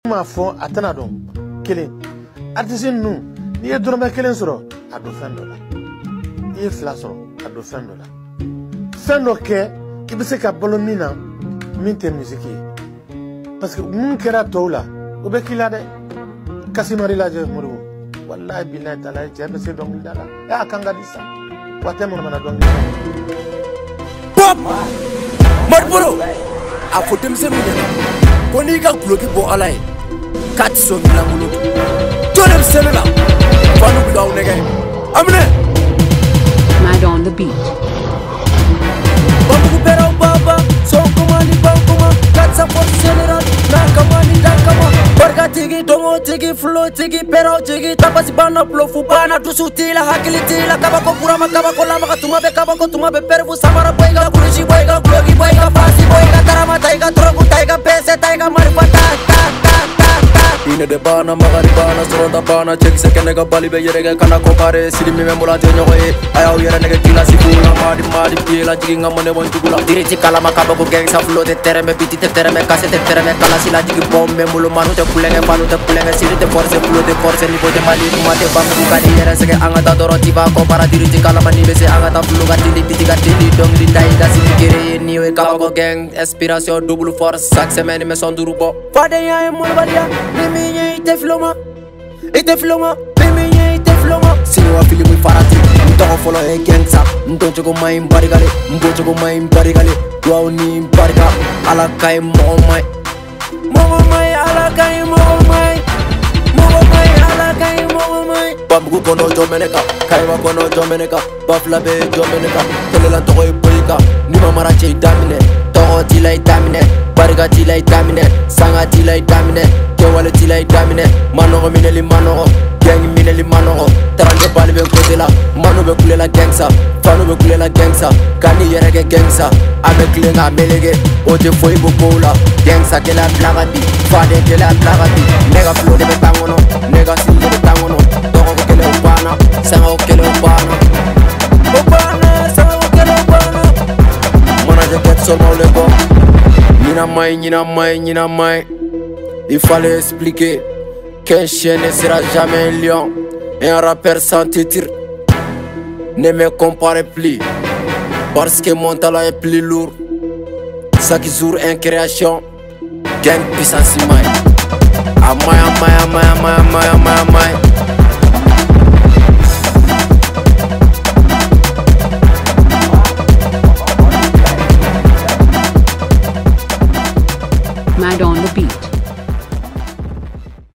Ma fo atana don kelen artiste nu ni e drama kelen soro a do fen dola ni e fla soro a do fen dola fen do ke ki be se ka bolo mina min te musique parce que mun kera tola o be kila de kasimari la je muru wallahi billahi taala je be se don dala ya kanga disa wate mon mana don pop marburo a fotem se mudena koni ka bloki bo alay kat so mi la mulu tonem selula fanu bi gaw nege amne Mad on the beat. babu bero baba so komani banguma kat sa for general na kamani da kama barga tigi tongo tigi flow tigi pero tigi tapasi bana plofu bana dusutila hakilitila kabako purama kabako lama katuma be kabako tuma be perfu samara boyga kurushi boyga blogi boyga fasi boyga tarama taiga trogu taiga pese taiga marifata ine de bana magari bana soronda bana check se kenega balibe yerega kana kopare silimi memula te nyoye ayaw yere nega kila sikula madi pila jigi ngamane won tugula diriti kala makaba ko geng sa flow de tereme biti te tereme kase te tereme kala sila jigi bombe mulu manu te kulenge panu te kulenge sili te force flow de force niveau de mali mate bambu kadi yere sege angata doroti ba ko para diriti kala mani bese angata flow ga tindi biti ga tindi dong di daiga silikere niwe kaba ko geng inspiration double force chaque semaine me son durubo fade ya mul badia ite floma, pemenye ite floma. Sino wa filimu farati, ntoko follow e gangsta. Ntoncho go main barigale, mbocho go main barigale. Dua ni bariga, ala kai mo mai, ala kai mo mai, ala kai mo mai. Bambu kono jomeneka, kaiwa kono jomeneka, bafla be jomeneka. Telela toko e boyika, ni mamara che damine, toko tilai damine, bariga tilai damine, sanga tilai damine. Wale tilai damine manogo mineli manogo gang mineli manogo tarande bali be kotela manu be kulela gangsa fanu be kulela gangsa kani yerege gangsa ame klenga melege oje foi bokola gangsa kela blagabi fade kela blagabi nega flow de betangono nega sin de betangono dogo kele upana sango kele upana sango kele upana manaje get so no le bo nyina mai. Il fallait expliquer qu'un chien ne sera jamais un lion et un rappeur sans titre ne me compare plus parce que mon talent est plus lourd. Chaque jour une création, gang puissance humaine.